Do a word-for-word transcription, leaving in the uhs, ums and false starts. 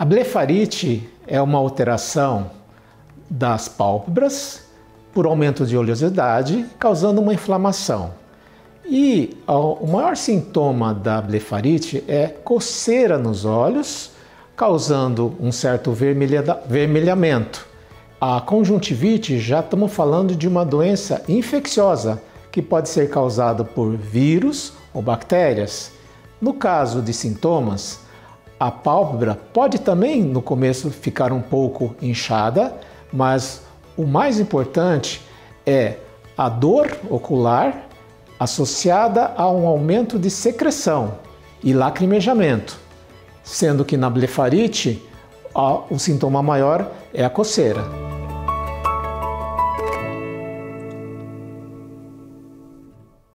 blefarite é uma alteração das pálpebras por aumento de oleosidade, causando uma inflamação. E o maior sintoma da blefarite é coceira nos olhos, causando um certo vermelhamento. A conjuntivite, já estamos falando de uma doença infecciosa que pode ser causada por vírus ou bactérias. No caso de sintomas, a pálpebra pode também no começo ficar um pouco inchada, mas o mais importante é a dor ocular associada a um aumento de secreção e lacrimejamento, sendo que na blefarite o sintoma maior é a coceira.